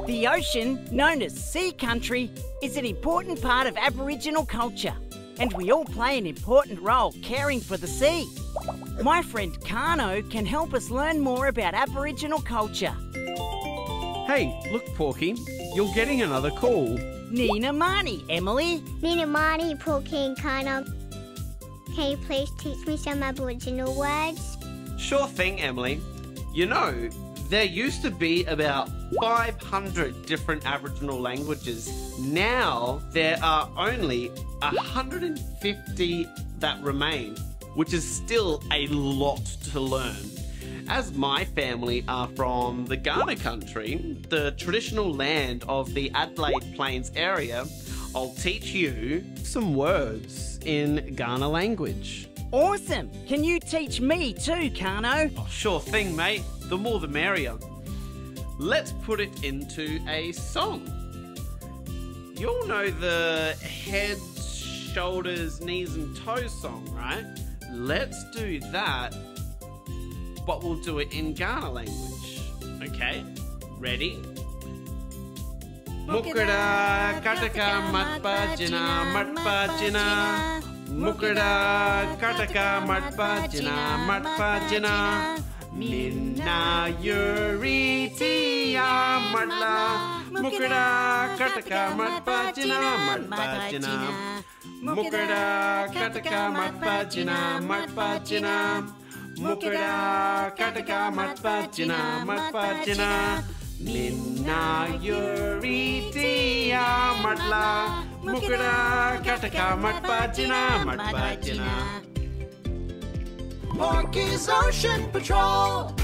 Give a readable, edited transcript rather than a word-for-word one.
The ocean, known as sea country, is an important part of Aboriginal culture, and we all play an important role caring for the sea. My friend Kaurna can help us learn more about Aboriginal culture. Hey, look, Porci, you're getting another call. Nina Mani, Emily. Nina Mani, Porci and Kaurna. Can you please teach me some Aboriginal words? Sure thing, Emily. You know, there used to be about 500 different Aboriginal languages. Now there are only 150 that remain, which is still a lot to learn. As my family are from the Kaurna country, the traditional land of the Adelaide Plains area, I'll teach you some words in Kaurna language. Awesome! Can you teach me too, Kaurna? Oh, sure thing, mate. The more the merrier. Let's put it into a song. You all know the head, shoulders, knees and toes song, right? Let's do that, but we'll do it in Kaurna language. Okay, ready? Mukada kataka matpajina matpajina. Mukada kataka matpajina matpajina. Minna yuritiya matla. Mukada kataka matpajina matpajina. Mukada kataka matpajina matpajina. Mukada kataka matpajina matpajina. Minna yuritiya matla. Mukada kataka matpajina matpajina. Porci's Ocean Patrol.